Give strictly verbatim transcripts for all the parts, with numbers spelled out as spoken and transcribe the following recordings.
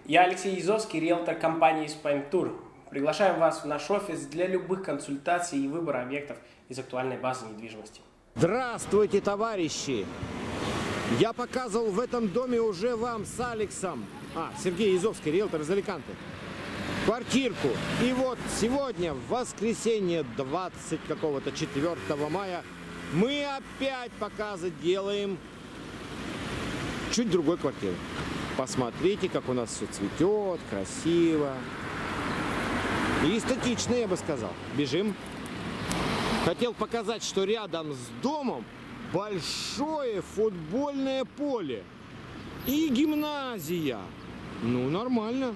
Я Алексей Язовский, риэлтор компании Spine-Tour. Приглашаем вас в наш офис для любых консультаций и выбора объектов из актуальной базы недвижимости. Здравствуйте, товарищи! Я показывал в этом доме уже вам с Алексом, а, Сергей Язовский, риэлтор из Аликанте, квартирку. И вот сегодня, в воскресенье, двадцать какого-то четвёртого мая, мы опять показы делаем чуть другой квартиры. Посмотрите, как у нас все цветет, красиво. И эстетично, я бы сказал. Бежим. Хотел показать, что рядом с домом большое футбольное поле. И гимназия. Ну, нормально.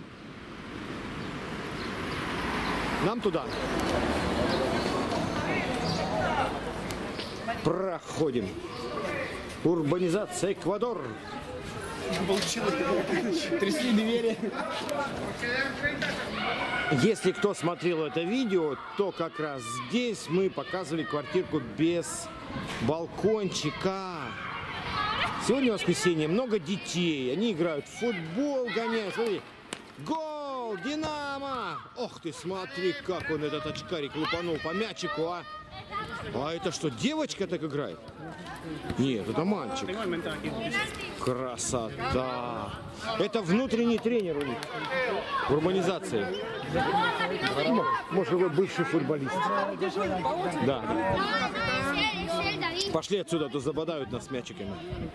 Нам туда. Проходим. Урбанизация Эквадор. Получилось. Трясли двери. Если кто смотрел это видео, то как раз здесь мы показывали квартирку без балкончика. Сегодня воскресенье, много детей. Они играют в футбол, гоняют. Смотри. Гол! Динамо! Ох ты, смотри, как он этот очкарик лупанул по мячику, а! А это что, девочка так играет? Нет, это мальчик. Красота! Это внутренний тренер у них в урбанизации. Может, вы бывший футболист. Да. Пошли отсюда, а то забодают нас мячиками.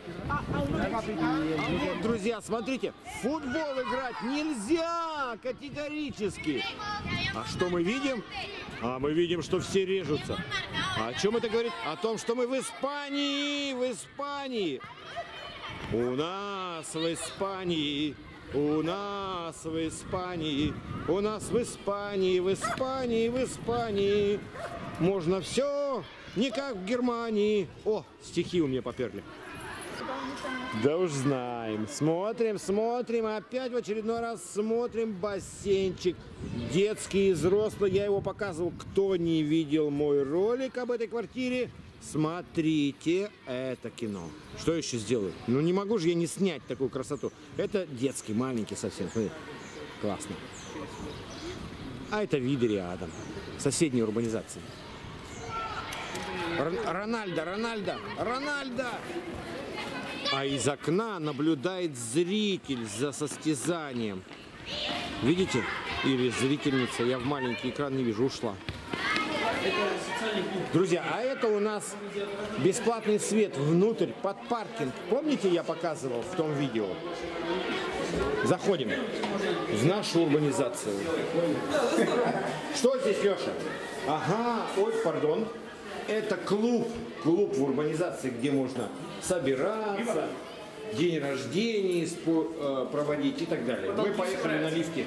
Друзья, смотрите, в футбол играть нельзя категорически. А что мы видим? А мы видим, что все режутся. А о чем это говорит? О том, что мы в Испании, в Испании. У нас в Испании, у нас в Испании, у нас в Испании, в Испании, в Испании. Можно все, не как в Германии. О, стихи у меня поперли. Да уж знаем. Смотрим, смотрим, опять в очередной раз смотрим бассейнчик. Детский и взрослый. Я его показывал. Кто не видел мой ролик об этой квартире, смотрите это кино. Что еще сделаю? Ну не могу же я не снять такую красоту. Это детский, маленький совсем. Смотри. Классно. А это виды рядом. Соседней урбанизации. Рональдо, Рональдо, Рональдо! А из окна наблюдает зритель за состязанием. Видите? Или зрительница. Я в маленький экран не вижу, ушла. Друзья, а это у нас бесплатный свет внутрь, под паркинг. Помните, я показывал в том видео? Заходим в нашу урбанизацию. Что здесь, Леша? Ага, ой, пардон. Это клуб, клуб в урбанизации, где можно собираться, день рождения проводить и так далее. Мы поехали на лифте.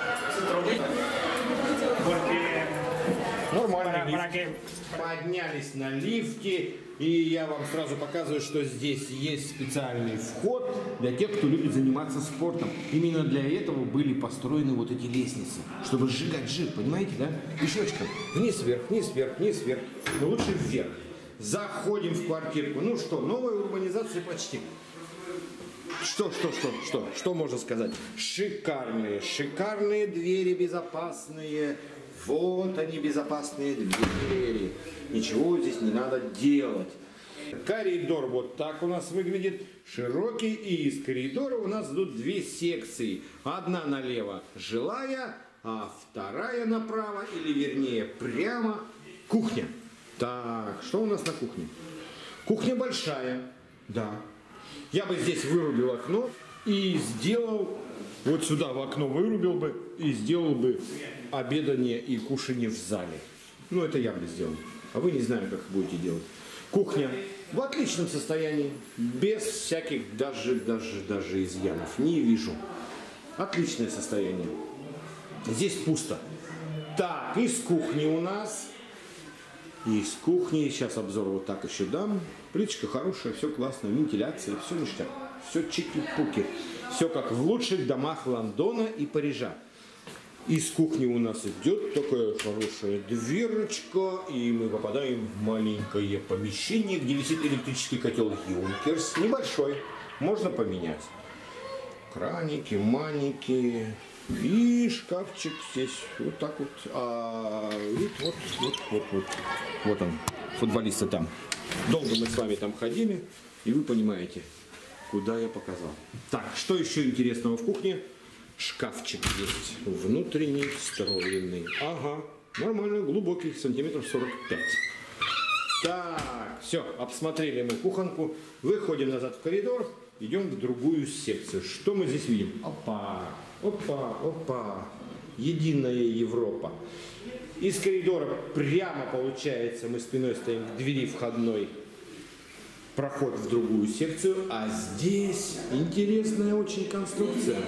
Нормальный лифт. Поднялись на лифте, и я вам сразу показываю, что здесь есть специальный вход для тех, кто любит заниматься спортом. Именно для этого были построены вот эти лестницы, чтобы сжигать жир, понимаете, да? Пешочком. Вниз, вверх, вниз, вверх, вниз, вверх. Но лучше вверх. Заходим в квартирку. Ну что, новая урбанизация почти. Что, что, что, что, что можно сказать? Шикарные, шикарные двери, безопасные. Вот они, безопасные двери. Ничего здесь не надо делать. Коридор вот так у нас выглядит. Широкий. И из коридора у нас идут две секции. Одна налево жилая, а вторая направо, или вернее прямо кухня. Так, что у нас на кухне? Кухня большая. Да. Я бы здесь вырубил окно и сделал... Вот сюда в окно вырубил бы и сделал бы обедание и кушание в зале. Ну, это я бы сделал. А вы не знаю, как будете делать. Кухня в отличном состоянии, без всяких даже, даже, даже изъянов. Не вижу. Отличное состояние. Здесь пусто. Так, из кухни у нас... Из кухни, сейчас обзор вот так еще дам. Плиточка хорошая, все классно, вентиляция, все ништяк. Все чики-пуки. Все как в лучших домах Лондона и Парижа. Из кухни у нас идет такая хорошая дверочка, и мы попадаем в маленькое помещение, где висит электрический котел Юнкерс. Небольшой, можно поменять. Краники, маники. И шкафчик здесь. Вот так вот. А, вот, вот, вот, вот, вот. Вот он. Футболисты там. Долго мы с вами там ходили. И вы понимаете, куда я показал. Так, что еще интересного в кухне? Шкафчик есть. Внутренний, встроенный. Ага. Нормально, глубокий, сантиметров сорок пять. Так, все, обсмотрели мы кухонку. Выходим назад в коридор. Идем в другую секцию. Что мы здесь видим? Опа, опа, опа. Единая Европа. Из коридора прямо получается, мы спиной стоим к двери входной. Проход в другую секцию. А здесь интересная очень конструкция.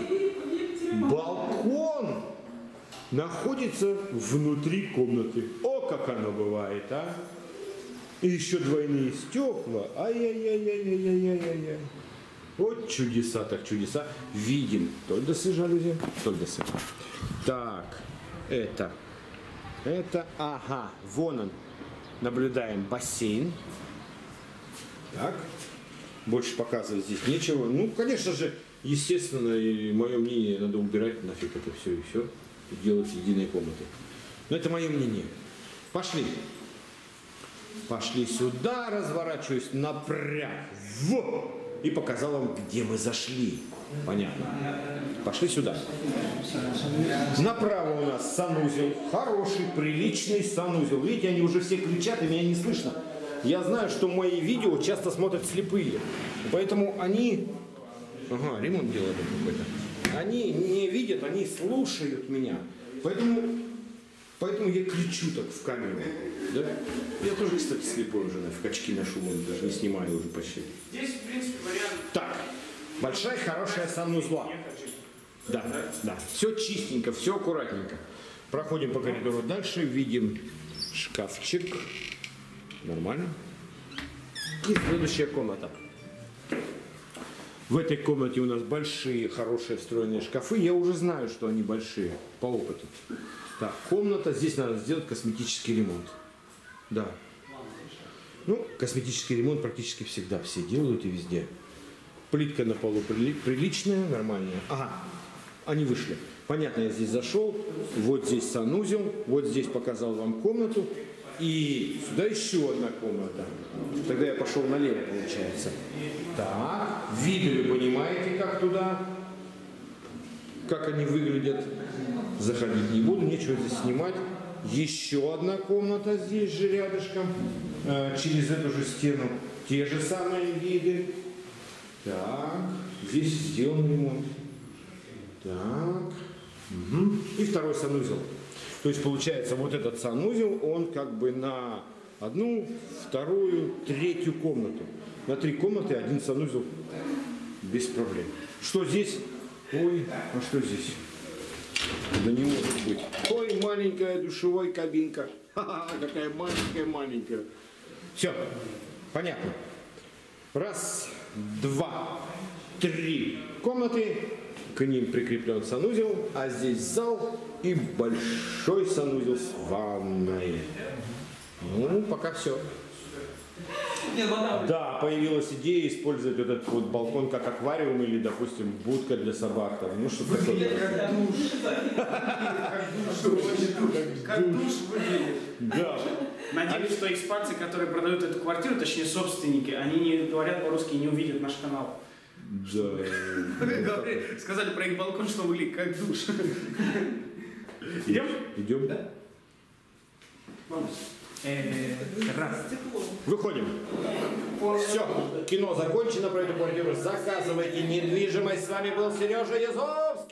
Балкон находится внутри комнаты. О, как оно бывает, а! И еще двойные стекла. Ай-яй-яй-яй-яй-яй-яй-яй. Вот чудеса, так чудеса. Видим. Тольдасы жалюзи. Тольдасы. Так, это. Это, ага, вон он. Наблюдаем бассейн. Так. Больше показывать здесь нечего. Ну, конечно же, естественно, и мое мнение, надо убирать нафиг это все и все. И делать единой комнаты. Но это мое мнение. Пошли. Пошли сюда, разворачиваюсь напрямик. В! И показал вам, где мы зашли. Понятно. Пошли сюда. Направо у нас санузел. Хороший, приличный санузел. Видите, они уже все кричат, и меня не слышно. Я знаю, что мои видео часто смотрят слепые. Поэтому они... Ага, ремонт делают какой-то. Они не видят, они слушают меня. Поэтому, поэтому я кричу так в камеру. Да? Я тоже, кстати, слепой уже, в качки ношу, даже не снимаю уже почти. Здесь, в принципе, вариант... Так, большая хорошая санузла. Да, да. Все чистенько, все аккуратненько. Проходим по коридору дальше, видим шкафчик. Нормально. И следующая комната. В этой комнате у нас большие, хорошие встроенные шкафы. Я уже знаю, что они большие, по опыту. Так, комната. Здесь надо сделать косметический ремонт. Да. Ну, косметический ремонт практически всегда все делают и везде. Плитка на полу приличная, нормальная. Ага, они вышли. Понятно, я здесь зашел. Вот здесь санузел. Вот здесь показал вам комнату. И сюда еще одна комната. Тогда я пошел налево, получается. Так, виды вы понимаете, как туда, как они выглядят. Заходить не буду, нечего здесь снимать. Еще одна комната здесь же рядышком. Э, через эту же стену те же самые виды. Так, здесь сделан ремонт. Так, угу. И второй санузел. То есть получается вот этот санузел, он как бы на одну, вторую, третью комнату. На три комнаты один санузел без проблем. Что здесь? Ой, а что здесь? Да не может быть. Ой, маленькая душевая кабинка. Ха-ха, какая маленькая-маленькая. Все, понятно. Раз, два, три комнаты. К ним прикреплен санузел, а здесь зал и большой санузел с ванной. Ну, пока все. Да, появилась идея использовать вот этот вот балкон как аквариум или, допустим, будка для собак. Там. Ну, что такое? Как душ. Как душ выглядит. Да. Надеюсь, что испанцы, которые продают эту квартиру, точнее собственники, они не говорят по-русски и не увидят наш канал. Да. Сказали про их балкон, что выглядит как душ. Идем? Идем? Да. Раз. Выходим. Все, кино закончено про эту квартиру. Заказывайте недвижимость. С вами был Сережа Язовский.